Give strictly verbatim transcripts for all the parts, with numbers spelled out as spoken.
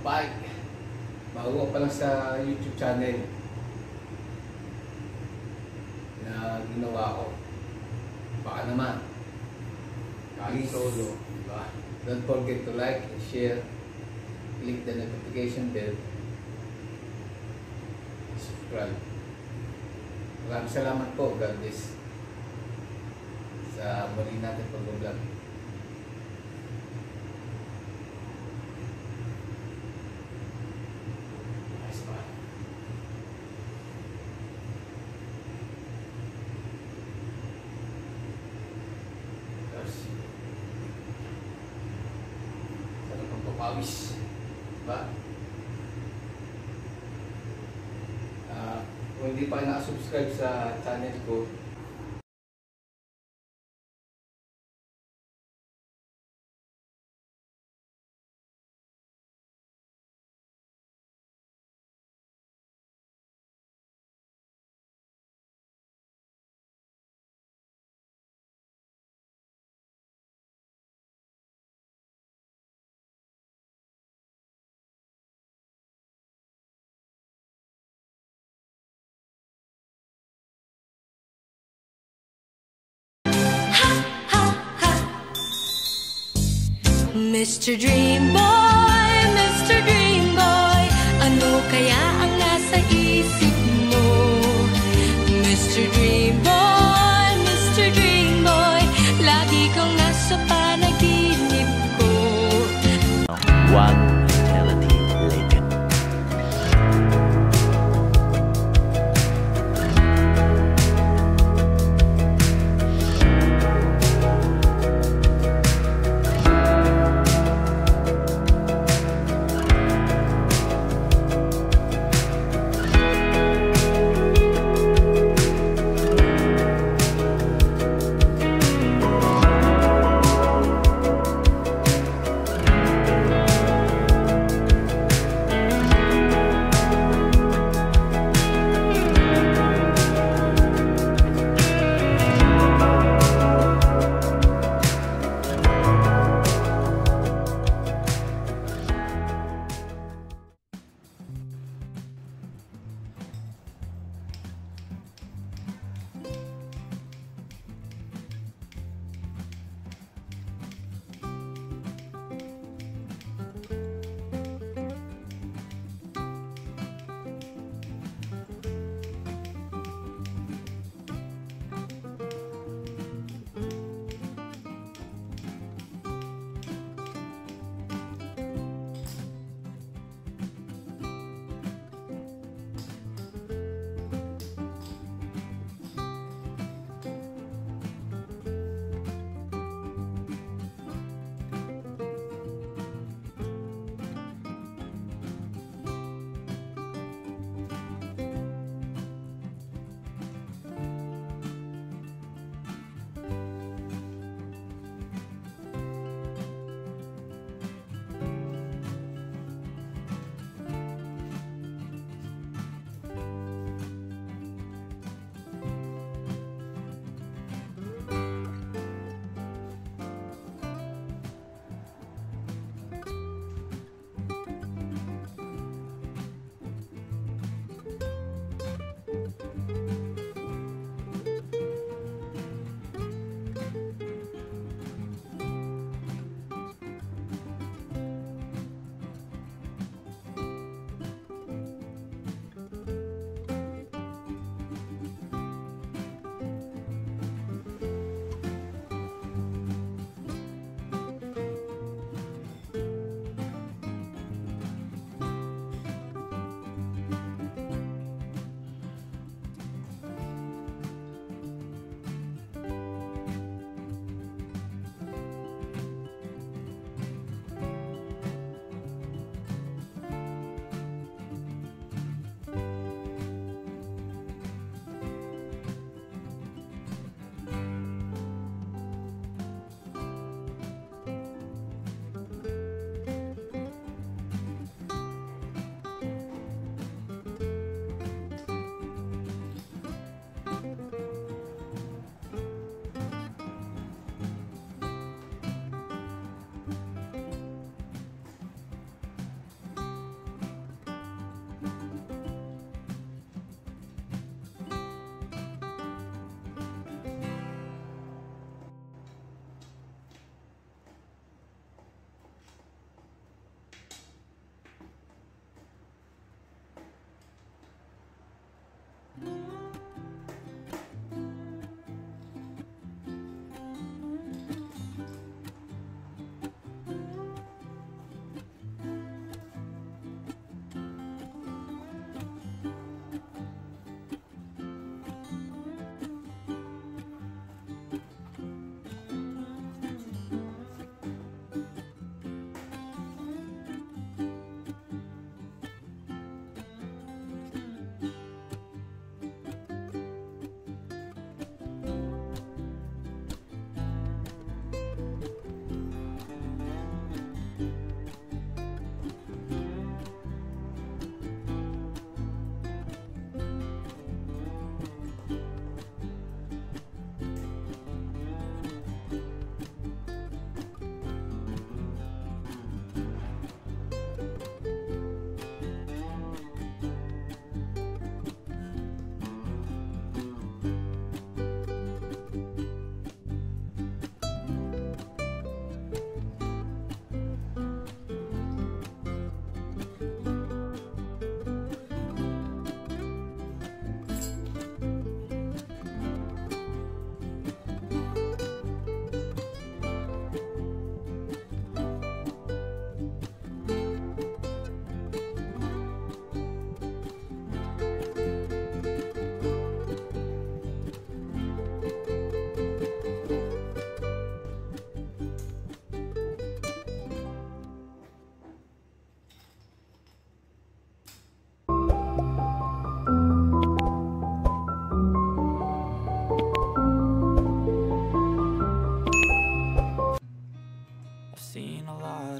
Buhay. Bago pa lang sa YouTube channel na ginawa ko. Baka naman. Please, solo. Diba? Don't forget to like and share. Click the notification bell. Subscribe. Maraming salamat po. God bless. Sa muli natin pag-vlog. Pawis, diba? Uh, kung hindi pa na-subscribe sa channel ko, Mister Dream Boy, Mister Dream Boy, ano kaya ang nasa isip mo? Mister Dream Boy, Mister Dream Boy, lagi kang nasa panaginip ko. One eternity later.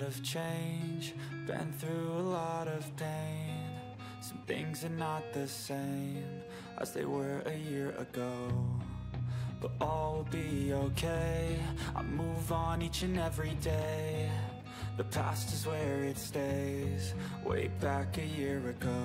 of change, been through a lot of pain. Some things are not the same as they were a year ago, but all will be okay. I move on each and every day. The past is where it stays, way back a year ago.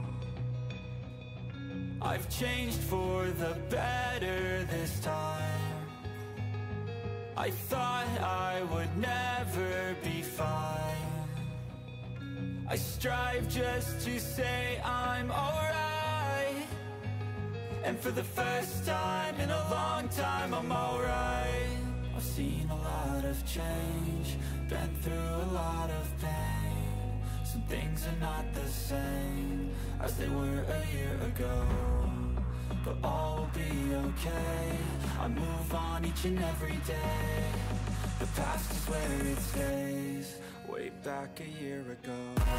I've changed for the better this time. I thought I would never be fine. I strive just to say I'm alright, and for the first time in a long time I'm alright. I've seen a lot of change, been through a lot of pain. Some things are not the same as they were a year ago, but all will be okay. I move on each and every day. The past is where it stays, way back a year ago.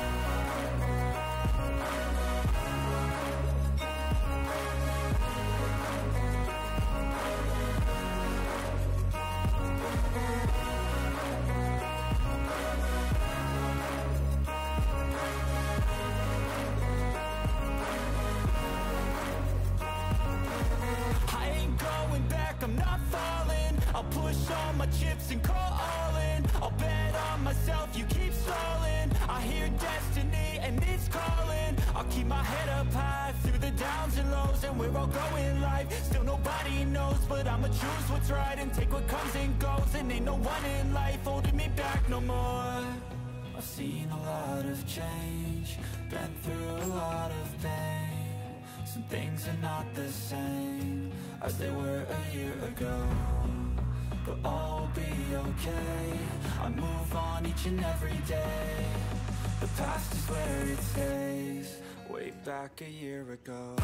I'm not falling, I'll push all my chips and call all in. I'll bet on myself, you keep stalling. I hear destiny and it's calling. I'll keep my head up high through the downs and lows, and we're all going life. Still nobody knows, but I'ma choose what's right and take what comes and goes. And ain't no one in life holding me back no more. I've seen a lot of change, been through a lot of pain. Some things are not the same as they were a year ago, but all will be okay. I move on each and every day. The past is where it stays, way back a year ago.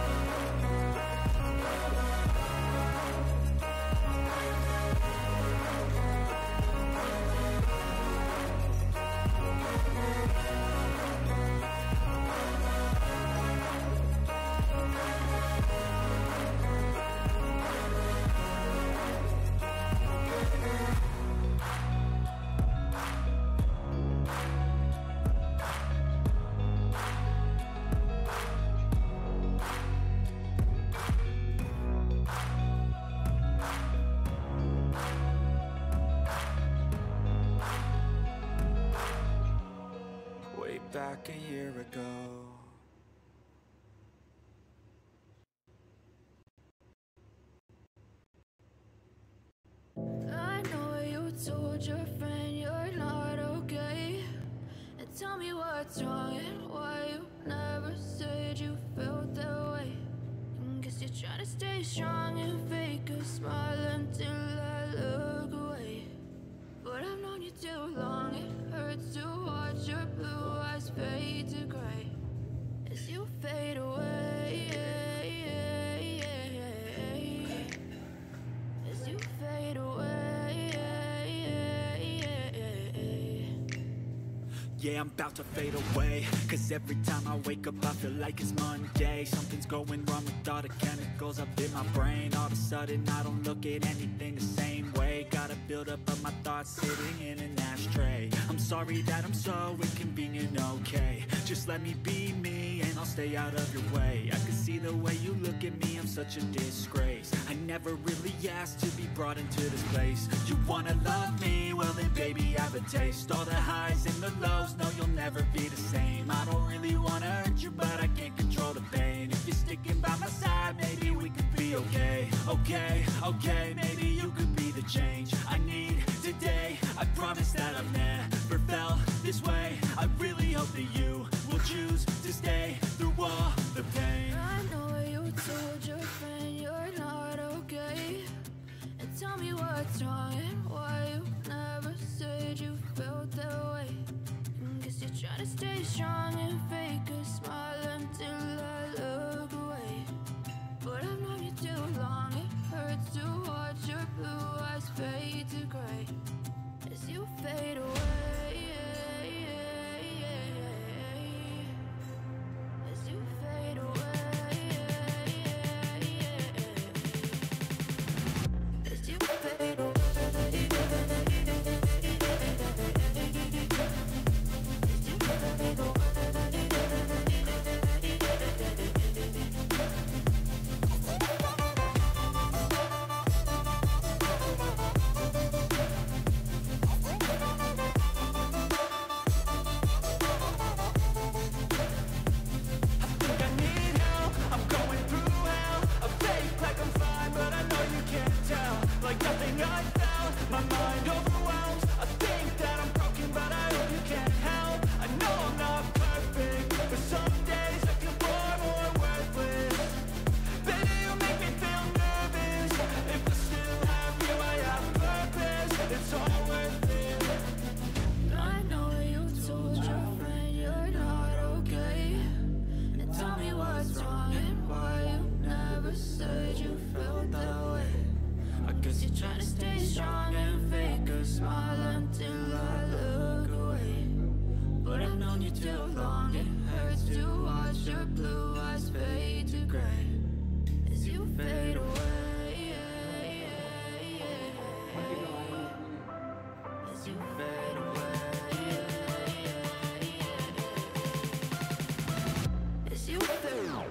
Back a year ago. I know you told your friend you're not okay, and tell me what's wrong and why you never said you felt that way. Guess you're trying to stay strong and fake a smile until I look away. But I've known you too long, it hurts to watch your blue eyes fade to gray as you fade away, as you fade away. Yeah, I'm about to fade away, cause every time I wake up I feel like it's Monday. Something's going wrong with all the chemicals up in my brain. All of a sudden I don't look at anything the same way. Gotta build up of my thoughts sitting in an ashtray. I'm sorry that I'm so inconvenient, okay. Just let me be me and I'll stay out of your way. I can see the way you look at me, I'm such a disgrace. I never really asked to be brought into this place. You wanna love me? Well then baby I have a taste. All the highs and the lows, no you'll never be the same. I don't really wanna hurt you but I can't control the pain. If you're sticking by my side, maybe we could be okay. Okay, okay, maybe you could be the change I need today. I promise that I've never felt this way. I really hope that you will choose to stay through all the pain. I know you told your friend you're not okay, and tell me what's wrong and why you never said you felt that way. Guess you're trying to stay strong and fake a smile until I look away. But I've known you too long, it hurts to watch your blue eyes fade to gray as you fade away, as you fade away, as you fade away. too long. It hurts to watch your blue eyes fade to gray as you fade away. As you fade away. As you fade away.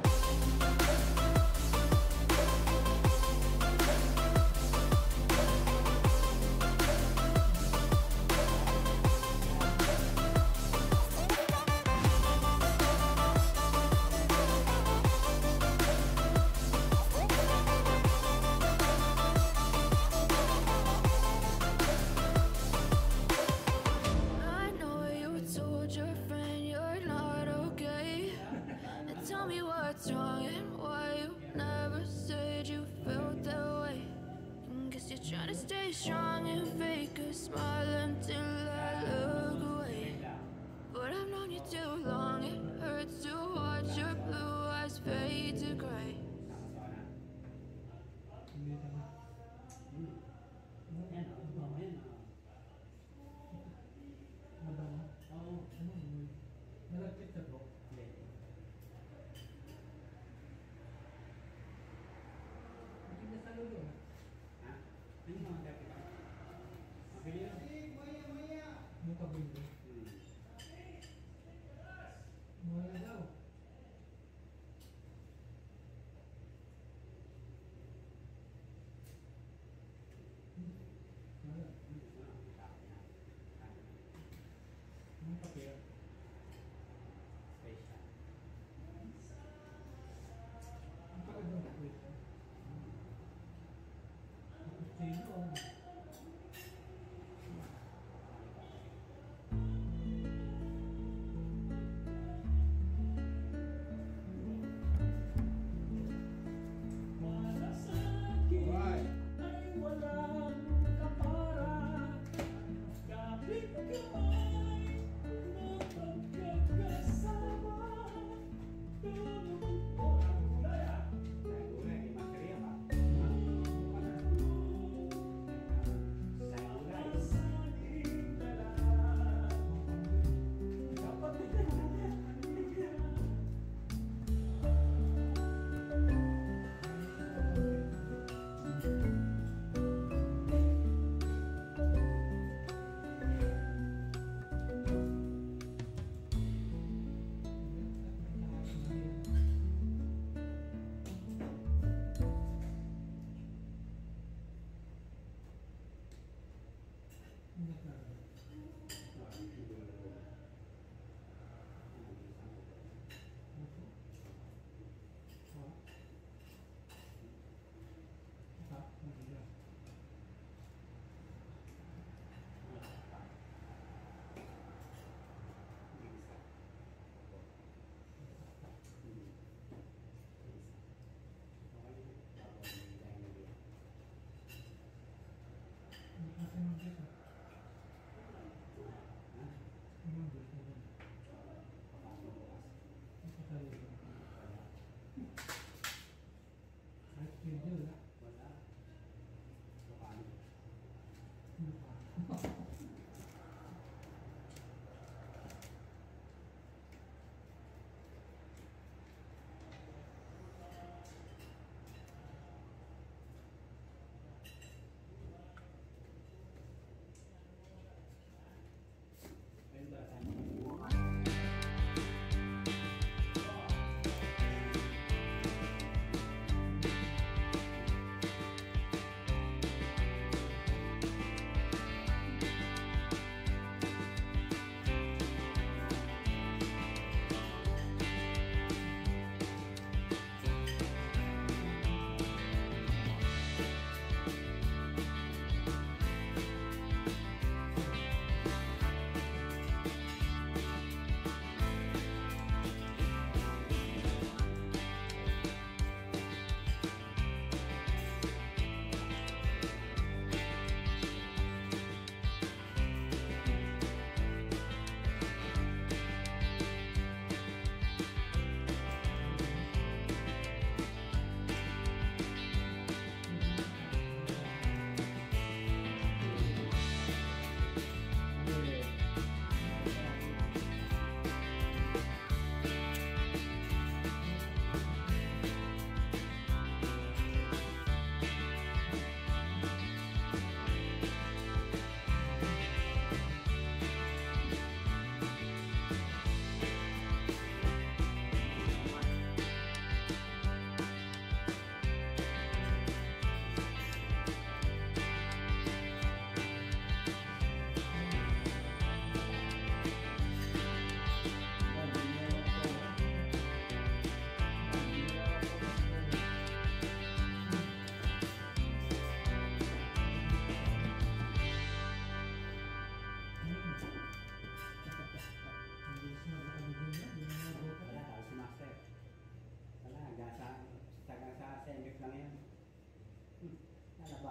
Trying to stay strong and fake a smile until I look away. But I've known you too long. It hurts to watch your blue eyes fade to gray.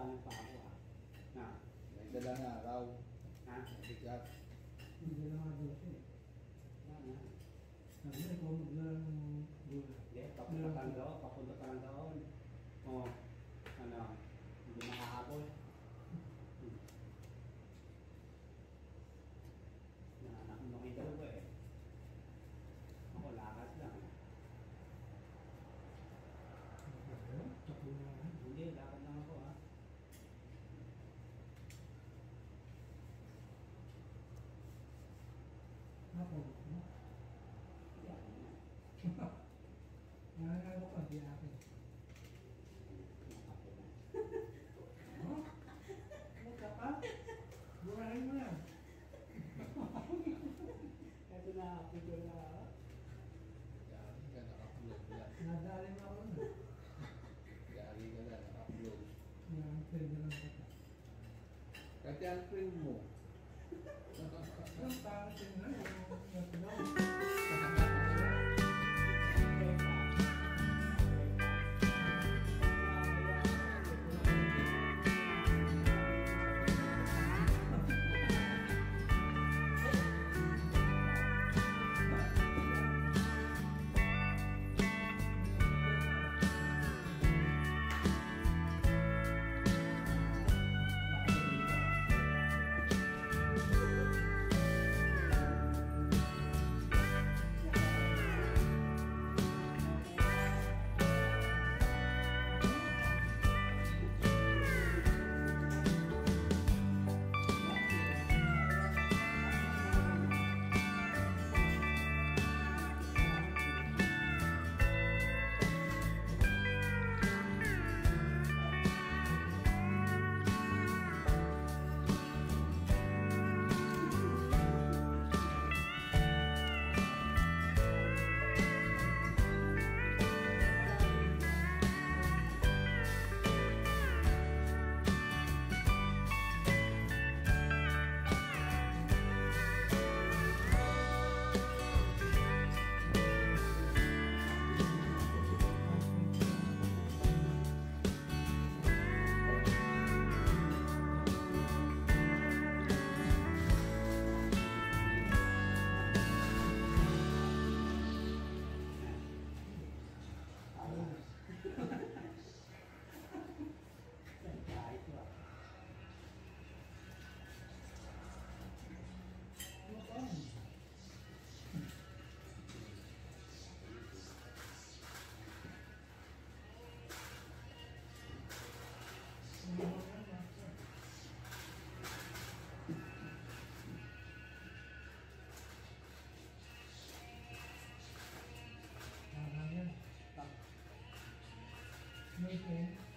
Magdadaanan pa ako ah. Na? May dala na araw. Ha? Bigat. Hindi na mga dosi. Na, na. Sabi na, ikaw magdala ng gula. Hindi, papunta ka lang daw. Papunta ka lang daw. Oo. Ano? Hindi makahabol. Hmm. Na, nakita ko eh. Ako, lakas lang. Tsaka na. Hindi, lakad lang ako ah. Ako. Hindi ako na. Nangangago ka, di akin. Nakapit na. Oh? Ano ka pa? Burahin mo yan. Ito na, pito na. Yari ka, naka-upload lang. Nadali mo ako na. Yari ka na, naka-upload. Yan, pwede lang kita. Kasi ang friend mo. Ang pangit yun na, yung natunaw. May pen.